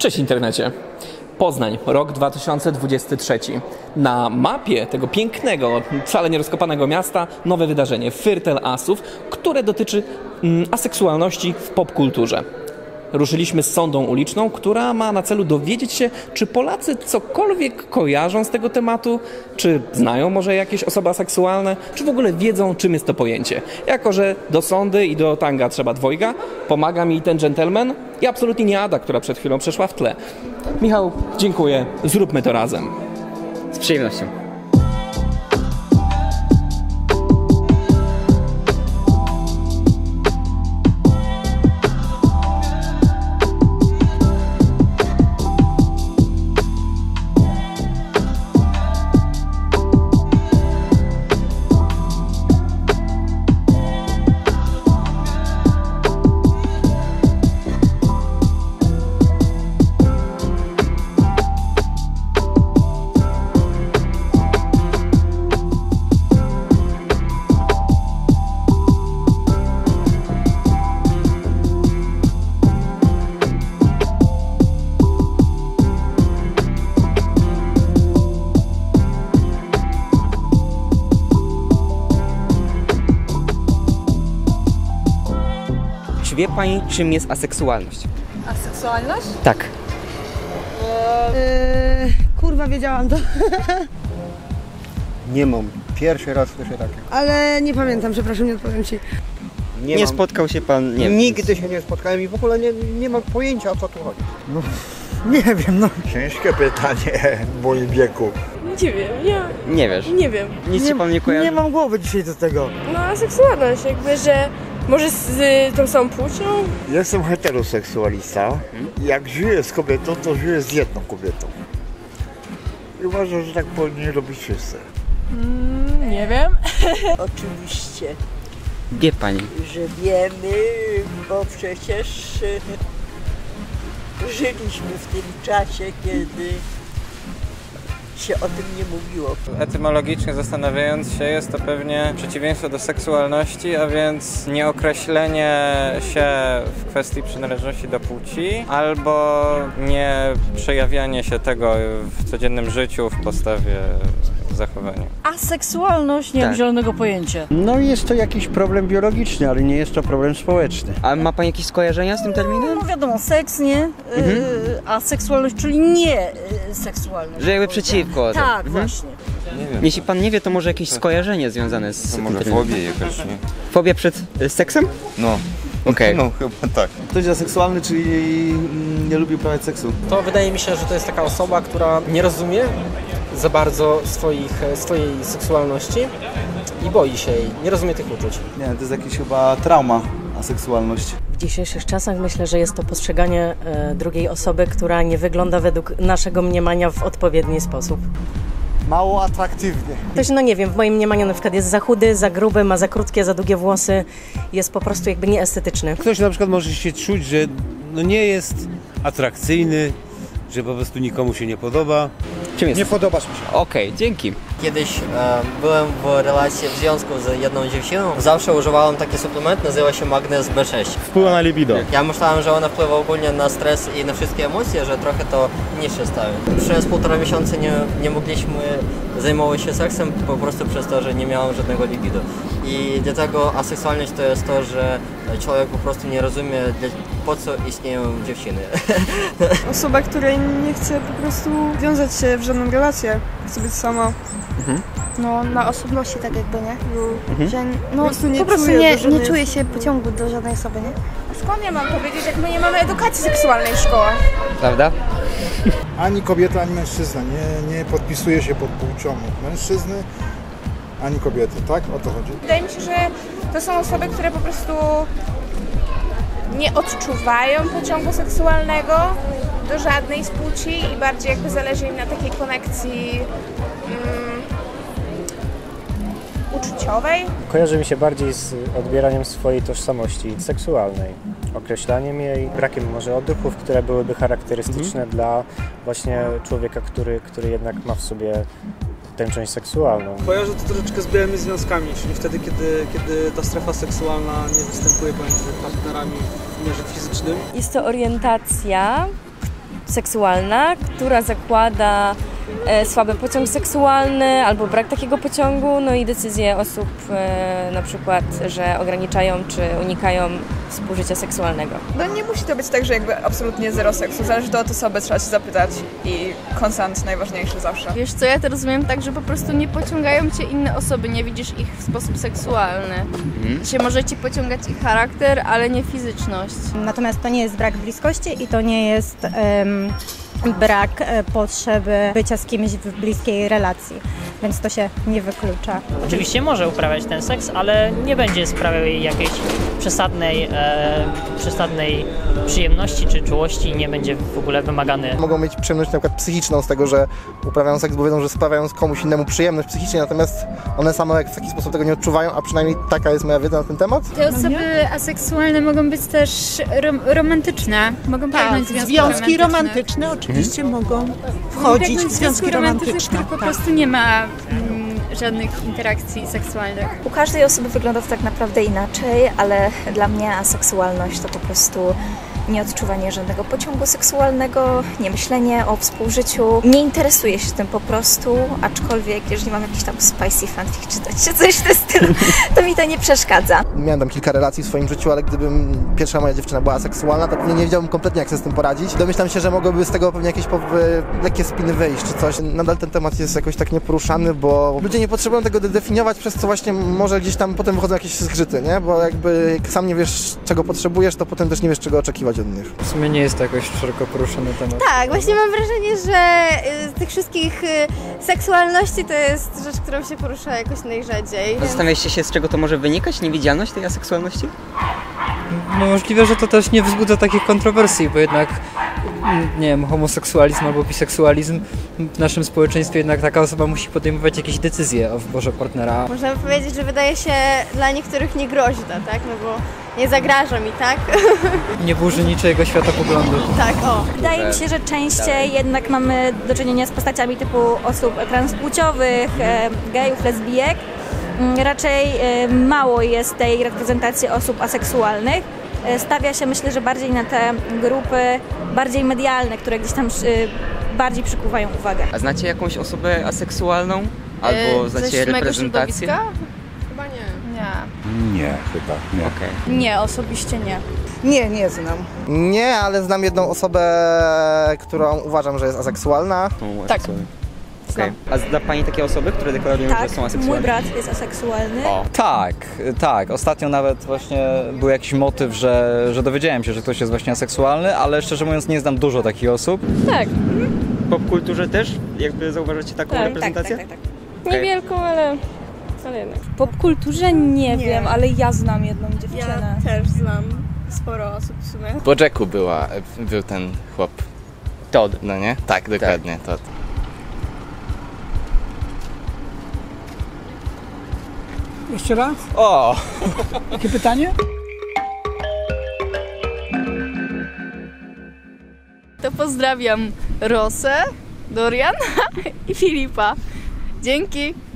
Cześć internecie! Poznań, rok 2023. Na mapie tego pięknego, wcale nierozkopanego miasta nowe wydarzenie Firtel Asów, które dotyczy aseksualności w popkulturze. Ruszyliśmy z sondą uliczną, która ma na celu dowiedzieć się, czy Polacy cokolwiek kojarzą z tego tematu, czy znają może jakieś osoby aseksualne, czy w ogóle wiedzą, czym jest to pojęcie. Jako że do sondy i do tanga trzeba dwojga, pomaga mi ten gentleman i absolutnie nie Ada, która przed chwilą przeszła w tle. Michał, dziękuję, zróbmy to razem. Z przyjemnością. Czy wie Pani, czym jest aseksualność? Aseksualność? Tak. Kurwa, wiedziałam to. Nie mam. Pierwszy raz słyszę takiego. Ale nie pamiętam, przepraszam, nie odpowiem Ci. Nie spotkał się Pan, nie Nigdy się nie spotkałem i w ogóle nie mam pojęcia, o co tu chodzi. No, nie wiem, no. Ciężkie pytanie w moim wieku. Nie wiem, ja Nie wiesz? nie wiem. Nic się Pan nie kojarzy? Nie mam głowy dzisiaj do tego. No aseksualność, jakby, że może z tą samą płcią? Jestem heteroseksualista. Jak żyję z kobietą, to żyję z jedną kobietą. I uważam, że tak powinni robić wszyscy. Nie wiem. Oczywiście, Wie Pani. że wiemy, bo przecież żyliśmy w tym czasie, kiedy się o tym nie mówiło. Etymologicznie zastanawiając się, jest to pewnie przeciwieństwo do seksualności, a więc nieokreślenie się w kwestii przynależności do płci albo nie przejawianie się tego w codziennym życiu, w postawie, w zachowaniu. Aseksualność? Nie mam zielonego pojęcia. No jest to jakiś problem biologiczny, ale nie jest to problem społeczny. A ma Pani jakieś skojarzenia z tym terminem? No wiadomo, seks, nie? A seksualność, czyli nie seksualność. Że jakby przeciwko. Tak, właśnie. Jeśli Pan nie wie, to może jakieś skojarzenie związane z tym terminem. Fobię jakaś, nie? Fobia przed seksem? No. Okej. No chyba tak. Ktoś jest aseksualny, czyli nie lubi uprawiać seksu. To wydaje mi się, że to jest taka osoba, która nie rozumie za bardzo swojej seksualności i boi się jej, nie rozumie tych uczuć. Nie, to jest jakaś chyba trauma, aseksualność. W dzisiejszych czasach myślę, że jest to postrzeganie drugiej osoby, która nie wygląda według naszego mniemania w odpowiedni sposób. Mało atraktywnie. Ktoś, no nie wiem, w moim mniemaniu na przykład jest za chudy, za gruby, ma za krótkie, za długie włosy, jest po prostu jakby nieestetyczny. Ktoś na przykład może się czuć, że no nie jest atrakcyjny, że po prostu nikomu się nie podoba. Czym jest? Nie podobasz mi się. Okej, dzięki. Kiedyś byłem w relacji, w związku z jedną dziewczyną. Zawsze używałem taki suplement, nazywa się Magnez B6. Wpływa na libido. Ja myślałem, że ona wpływa ogólnie na stres i na wszystkie emocje, że trochę to niższe stawi. Przez 1,5 miesiąca nie mogliśmy zajmować się seksem, po prostu przez to, że nie miałem żadnego libido. I dlatego aseksualność to jest to, że człowiek po prostu nie rozumie, po co istnieją dziewczyny. Osoba, która nie chce po prostu wiązać się w żadną relację, chce być sama. No, na osobności tak jakby, nie? Że Po prostu nie nie czuje się pociągu do żadnej osoby, nie? Skąd ja mam powiedzieć, jak my nie mamy edukacji seksualnej w szkołach? Prawda? Ani kobieta, ani mężczyzna nie podpisuje się pod płcią mężczyzny, ani kobiety, tak? O to chodzi. Wydaje mi się, że to są osoby, które po prostu nie odczuwają pociągu seksualnego do żadnej z płci i bardziej jakby zależy im na takiej konekcji uczuciowej. Kojarzy mi się bardziej z odbieraniem swojej tożsamości seksualnej, określaniem jej, brakiem może odruchów, które byłyby charakterystyczne dla właśnie człowieka, który jednak ma w sobie tę część seksualną. Kojarzę to troszeczkę z białymi związkami, czyli wtedy, kiedy ta strefa seksualna nie występuje pomiędzy partnerami w wymiarze fizycznym. Jest to orientacja, seksualna, która zakłada słaby pociąg seksualny albo brak takiego pociągu, no i decyzje osób na przykład, że ograniczają czy unikają współżycia seksualnego. No nie musi to być tak, że jakby absolutnie zero seksu. Zależy to od osoby, trzeba się zapytać i konsent najważniejszy zawsze. Wiesz co, ja to rozumiem tak, że po prostu nie pociągają cię inne osoby, nie widzisz ich w sposób seksualny. Może ci pociągać ich charakter, ale nie fizyczność. Natomiast to nie jest brak bliskości i to nie jest brak potrzeby bycia z kimś w bliskiej relacji, więc to się nie wyklucza. Oczywiście może uprawiać ten seks, ale nie będzie sprawiał jej jakiejś przesadnej przyjemności czy czułości, nie będzie w ogóle wymagany. Mogą mieć przyjemność na przykład psychiczną z tego, że uprawiają seks, bo wiedzą, że sprawiają komuś innemu przyjemność psychicznie, natomiast one same w taki sposób tego nie odczuwają, a przynajmniej taka jest moja wiedza na ten temat. Te osoby aseksualne mogą być też romantyczne, mogą pragnąć związki romantyczne oczywiście mogą wchodzić w związki romantyczne. Po prostu nie ma żadnych interakcji seksualnych. U każdej osoby wygląda to tak naprawdę inaczej, ale dla mnie aseksualność to po prostu nieodczuwanie żadnego pociągu seksualnego, nie myślenie o współżyciu. Nie interesuję się tym po prostu, aczkolwiek jeżeli mam jakiś tam spicy fanfic czytać czy coś w tym stylu, to mi to nie przeszkadza. Miałem tam kilka relacji w swoim życiu, ale gdybym pierwsza moja dziewczyna była aseksualna, to pewnie nie wiedziałbym kompletnie, jak sobie z tym poradzić. Domyślam się, że mogłyby z tego pewnie jakieś lekkie spiny wyjść czy coś. Nadal ten temat jest jakoś tak nieporuszany, bo ludzie nie potrzebują tego definiować, przez co właśnie może gdzieś tam potem wychodzą jakieś zgrzyty, nie? Bo jakby jak sam nie wiesz, czego potrzebujesz, to potem też nie wiesz, czego oczekiwać od nich. W sumie nie jest to jakoś szeroko poruszony temat. Tak, właśnie mam wrażenie, że z tych wszystkich seksualności to jest rzecz, którą się porusza jakoś najrzadziej. Zastanawialiście się, z czego to może wynikać, niewidzialność tej aseksualności? No możliwe, że to też nie wzbudza takich kontrowersji, bo jednak, nie wiem, homoseksualizm albo biseksualizm w naszym społeczeństwie jednak taka osoba musi podejmować jakieś decyzje o wyborze partnera. Można by powiedzieć, że wydaje się dla niektórych niegroźna, tak? No bo nie zagraża mi, tak? Nie burzy niczego światopoglądu. Tak, o. Wydaje mi się, że częściej jednak mamy do czynienia z postaciami typu osób transpłciowych, gejów, lesbijek. Raczej mało jest tej reprezentacji osób aseksualnych. Stawia się, myślę, że bardziej na te grupy bardziej medialne, które gdzieś tam bardziej przykuwają uwagę. A znacie jakąś osobę aseksualną? Albo znacie reprezentację? Chyba nie. Nie, chyba nie. Okay. Nie, osobiście nie. Nie znam. Nie, ale znam jedną osobę, którą uważam, że jest aseksualna. Tak. Okay. A zna Pani takie osoby, które deklarują, że są aseksualne? Mój brat jest aseksualny. Tak. Ostatnio nawet właśnie był jakiś motyw, że dowiedziałem się, że ktoś jest właśnie aseksualny, ale szczerze mówiąc nie znam dużo takich osób. Tak. W popkulturze też jakby zauważacie taką reprezentację? Tak. Niewielką, ale jednak. W popkulturze nie wiem, ale ja znam jedną dziewczynę. Ja też znam sporo osób w sumie. Po Jacku był ten chłop. Todd. No nie? Tak, dokładnie, Todd. Jeszcze raz? O! Jakie pytanie? To pozdrawiam Rosę, Doriana i Filipa. Dzięki!